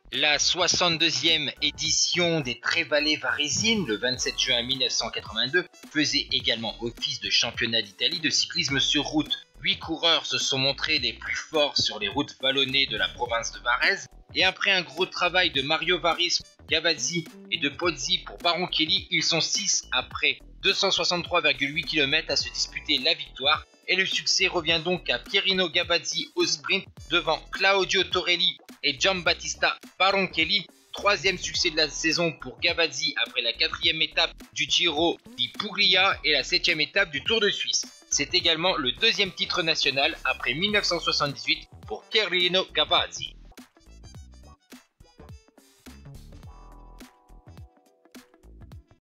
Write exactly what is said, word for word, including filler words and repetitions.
La soixante-deuxième édition des Trevale Varesine, le vingt-sept juin mille neuf cent quatre-vingt-deux, faisait également office de championnat d'Italie de cyclisme sur route. Huit coureurs se sont montrés les plus forts sur les routes vallonnées de la province de Varese, et après un gros travail de Mario Varis, Gavazzi et de Pozzi pour Baronchelli, ils sont six après deux cent soixante-trois virgule huit kilomètres à se disputer la victoire, et le succès revient donc à Pierino Gavazzi au sprint devant Claudio Torelli et Giambattista Baronchelli. Troisième succès de la saison pour Gavazzi après la quatrième étape du Giro di Puglia et la septième étape du Tour de Suisse. C'est également le deuxième titre national après mille neuf cent soixante-dix-huit pour Pierino Gavazzi.